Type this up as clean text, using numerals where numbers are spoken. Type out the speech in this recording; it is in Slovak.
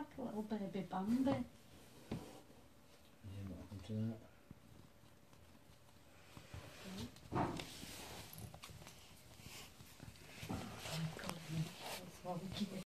like little baby Bambi. Yeah, what happened to that?